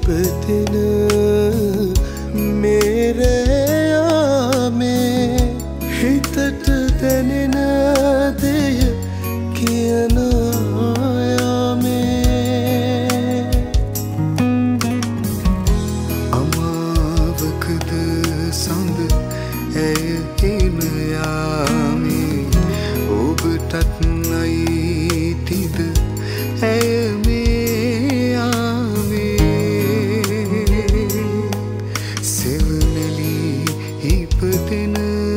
ඉපදෙන මේරයාමේ හිතට දැනෙන දෙය කියනයාමේ අමාවකද සඳ ඇය එන යාමේ ඔබටත් අයිතිද ඇය මේ යාමේ සෙවණලි ඉපදෙන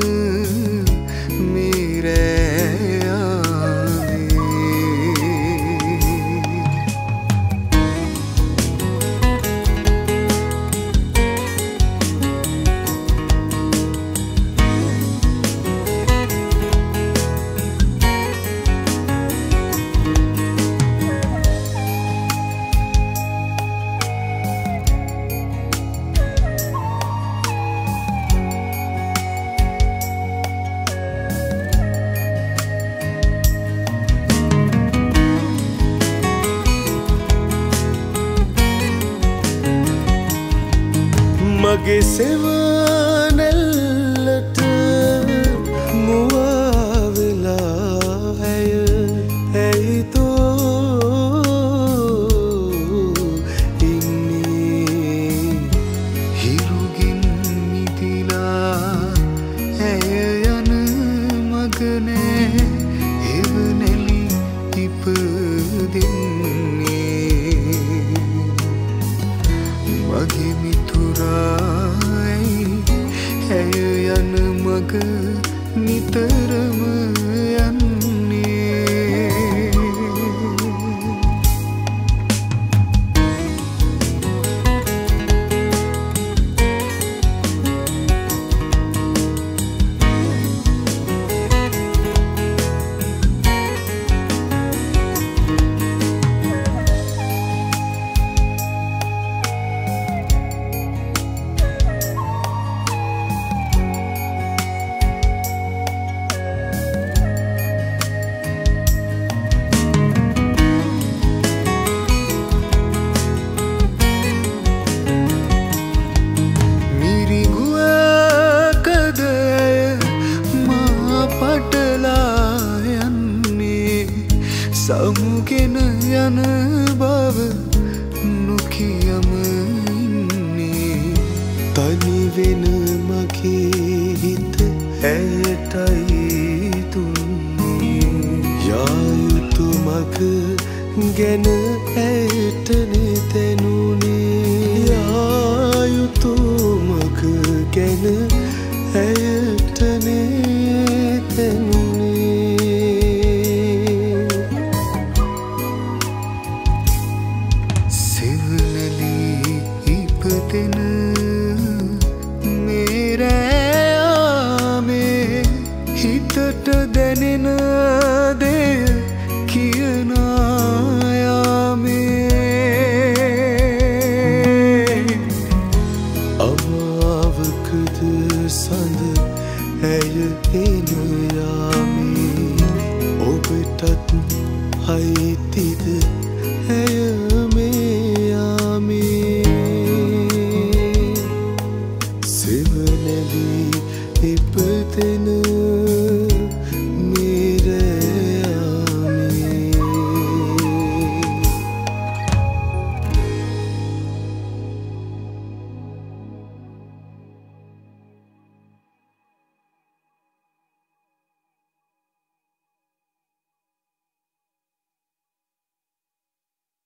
මගේ සෙවණැල්ලට මුවා වෙලා ඇයිතෝ ඉන්නේ හිරුගෙන් මිදිලා ඇය යන මග නෑ එවනැලි ඉපදෙන්නේ මගේ මිතුරායි ඇය යන මග නිතරම යන්නේ සමුගෙන යන බව නොකියම ඉන්නේ තනි වෙන මගේ හිත ඇයටයි දුන්නේ යායුතු මග ගැන ඇයටනේ දැනුනේ යායුතු මග ගැන ඇයටනේ දැනුනේ ඉපදෙන මේරයාමේ හිතට දැනෙන දෙය කියනයාමේ අමාවකද සඳ ඇය එන යාමේ ඔබටත් අයිතිද